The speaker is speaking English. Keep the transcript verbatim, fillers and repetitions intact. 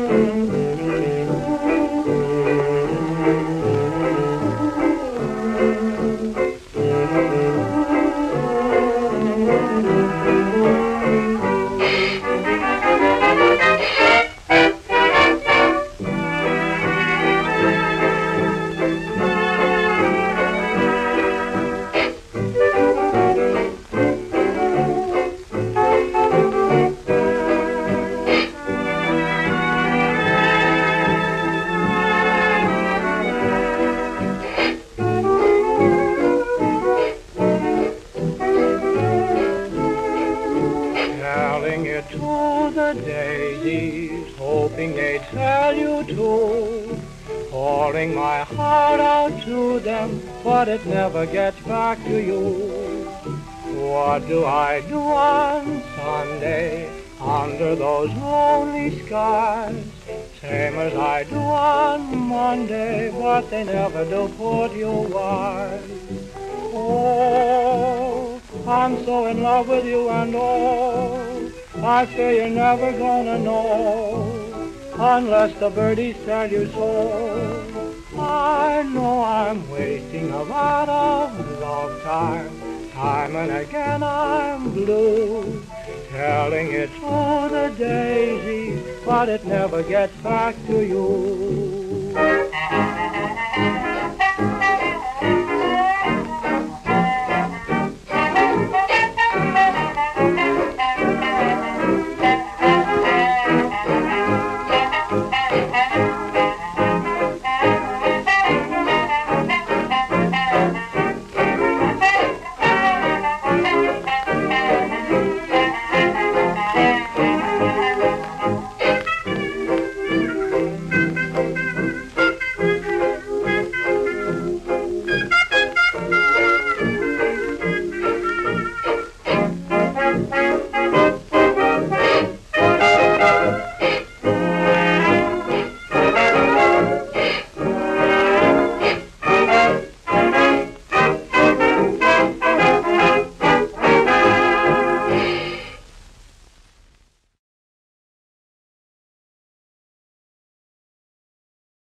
To the daisies, hoping they'd tell you too, pouring my heart out to them, but it never gets back to you. What do I do on Sunday under those lonely skies? Same as I do on Monday, but they never do put you wise. Oh, I'm so in love with you, and oh, I fear you're never gonna know unless the birdies tell you so. I know I'm wasting a lot of love time, time and again I'm blue, telling it to the daisies, but it never gets back to you.